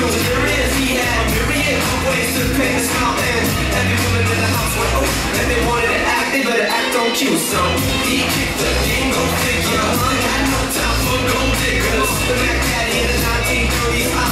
delirious. He had a myriad of ways to paint the smile, and every woman in the house went, oh, and they wanted to act, they better act on cue. So he kicked the dingo figure. Had no time for gold diggers. The Mac Daddy in the 1930s.